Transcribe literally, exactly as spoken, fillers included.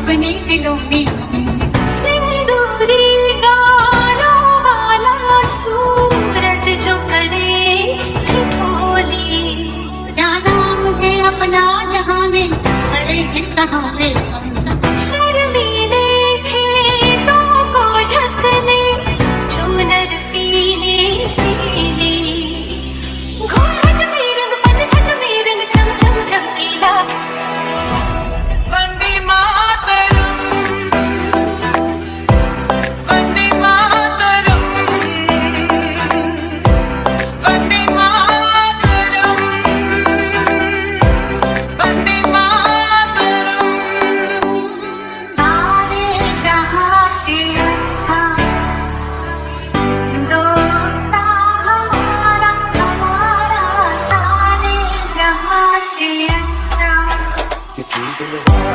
अपने दिलों में सिंदूरी गालों वाला सूरज जो करे ठिठोली। क्या नाम है अपना जहां में खड़े हैं कहाँ पे हम। शर्मीले खेतों को ढकने चुनर पीली पीली। घूंघट में रंग पनघट में रंग चम चम चमकीला। वंदे मातरम, वंदे मातरम, वंदे मातरम, वंदे मातरम। सारे जहां से अच्छा हिंदुस्तान हमारा हमारा सारे जहां से अच्छा।